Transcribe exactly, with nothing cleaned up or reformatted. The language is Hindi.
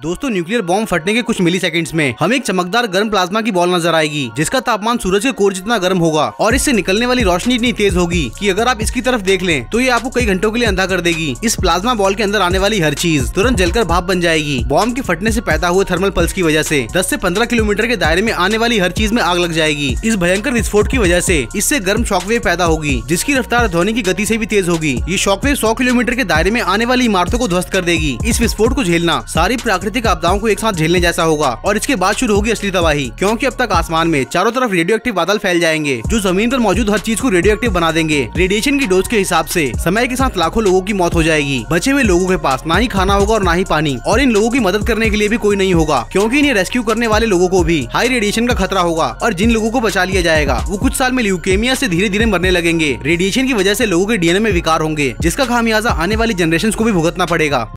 दोस्तों न्यूक्लियर बॉम्ब फटने के कुछ मिली सेकंड्स में हमें एक चमकदार गर्म प्लाज्मा की बॉल नजर आएगी, जिसका तापमान सूरज के कोर जितना गर्म होगा और इससे निकलने वाली रोशनी इतनी तेज होगी कि अगर आप इसकी तरफ देख लें तो ये आपको कई घंटों के लिए अंधा कर देगी। इस प्लाज्मा बॉल के अंदर आने वाली हर चीज तुरंत जलकर भाप बन जाएगी। बॉम्ब के फटने से पैदा हुए थर्मल पल्स की वजह से दस से पंद्रह किलोमीटर के दायरे में आने वाली हर चीज में आग लग जाएगी। इस भयंकर विस्फोट की वजह से इससे गर्म शॉकवेव पैदा होगी, जिसकी रफ्तार ध्वनि की गति से भी तेज होगी। ये शॉकवेव सौ किलोमीटर के दायरे में आने वाली इमारतों को ध्वस्त कर देगी। इस विस्फोट को झेलना सारी प्राकृतिक आपदाओं को एक साथ झेलने जैसा होगा और इसके बाद शुरू होगी असली तबाही, क्योंकि अब तक आसमान में चारों तरफ रेडियो एक्टिव बादल फैल जाएंगे जो जमीन पर मौजूद हर चीज को रेडियो एक्टिव बना देंगे। रेडिएशन की डोज के हिसाब से समय के साथ लाखों लोगों की मौत हो जाएगी। बचे हुए लोगों के पास ना ही खाना होगा और ना ही पानी, और इन लोगों की मदद करने के लिए भी कोई नहीं होगा, क्योंकि इन्हें रेस्क्यू करने वाले लोगों को भी हाई रेडिएशन का खतरा होगा। और जिन लोगों को बचा लिया जाएगा वो कुछ साल में ल्यूकेमिया से धीरे धीरे मरने लगेंगे। रेडिएशन की वजह से लोगों के डीएनए में विकार होंगे, जिसका खामियाजा आने वाली जनरेशन को भी भुगतना पड़ेगा।